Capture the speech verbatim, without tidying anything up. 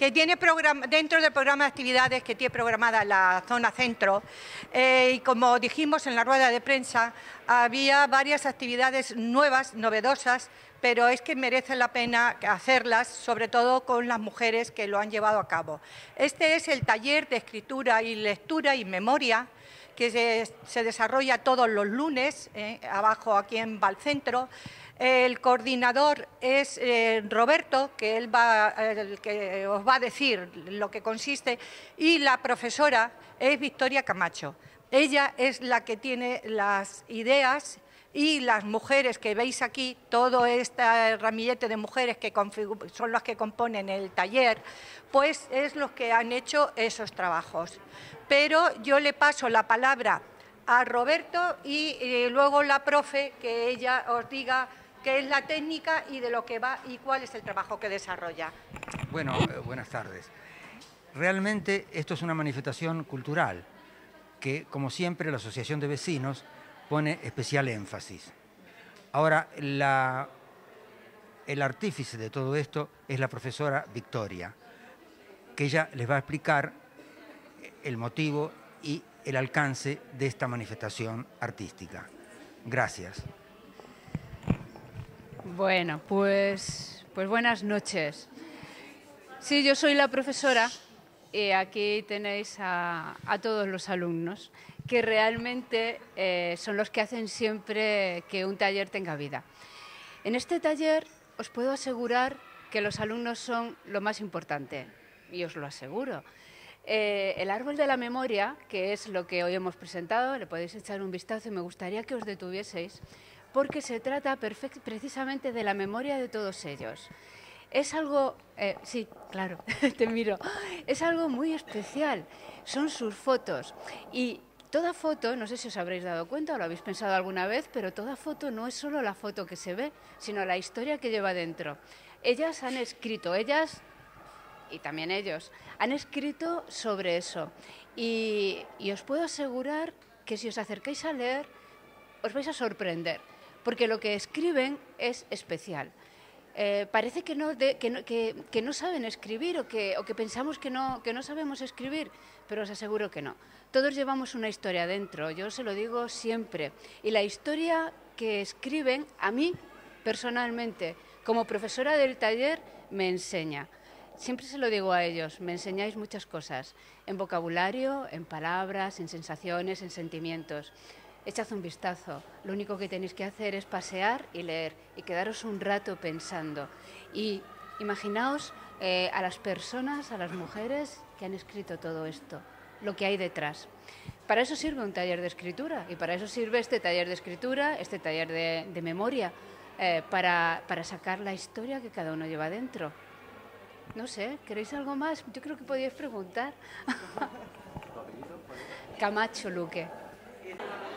que tiene programa, dentro del programa de actividades que tiene programada la zona centro, eh, y como dijimos en la rueda de prensa, había varias actividades nuevas, novedosas, pero es que merece la pena hacerlas, sobre todo con las mujeres que lo han llevado a cabo. Este es el taller de escritura y lectura y memoria, que se, se desarrolla todos los lunes, eh, abajo aquí en Valcentro. El coordinador es eh, Roberto, que él va, el que os va a decir lo que consiste, y la profesora es Victoria Camacho. Ella es la que tiene las ideas y las mujeres que veis aquí, todo este ramillete de mujeres que son las que componen el taller, pues es los que han hecho esos trabajos. Pero yo le paso la palabra a Roberto y, y luego la profe, que ella os diga qué es la técnica y de lo que va y cuál es el trabajo que desarrolla. Bueno, eh, buenas tardes. Realmente esto es una manifestación cultural que, como siempre, la Asociación de Vecinos pone especial énfasis. Ahora, la, el artífice de todo esto es la profesora Victoria, que ella les va a explicar el motivo y el alcance de esta manifestación artística. Gracias. Bueno, pues, pues buenas noches. Sí, yo soy la profesora y aquí tenéis a, a todos los alumnos, que realmente eh, son los que hacen siempre que un taller tenga vida. En este taller os puedo asegurar que los alumnos son lo más importante, y os lo aseguro. Eh, el árbol de la memoria, que es lo que hoy hemos presentado, le podéis echar un vistazo y me gustaría que os detuvieseis, porque se trata precisamente de la memoria de todos ellos. Es algo, eh, sí, claro, te miro, es algo muy especial, son sus fotos. Y toda foto, no sé si os habréis dado cuenta o lo habéis pensado alguna vez, pero toda foto no es solo la foto que se ve, sino la historia que lleva dentro. Ellas han escrito, ellas y también ellos, han escrito sobre eso. Y, y os puedo asegurar que si os acercáis a leer, os vais a sorprender, porque lo que escriben es especial. Eh, parece que no, de, que, no, que, que no saben escribir o que, o que pensamos que no, que no sabemos escribir, pero os aseguro que no. Todos llevamos una historia dentro, yo se lo digo siempre. Y la historia que escriben, a mí, personalmente, como profesora del taller, me enseña. Siempre se lo digo a ellos, me enseñáis muchas cosas, en vocabulario, en palabras, en sensaciones, en sentimientos. Echad un vistazo, lo único que tenéis que hacer es pasear y leer y quedaros un rato pensando. Y imaginaos eh, a las personas, a las mujeres que han escrito todo esto, lo que hay detrás. Para eso sirve un taller de escritura y para eso sirve este taller de escritura, este taller de, de memoria, eh, para, para sacar la historia que cada uno lleva dentro. No sé, ¿queréis algo más? Yo creo que podíais preguntar. Camacho Luque.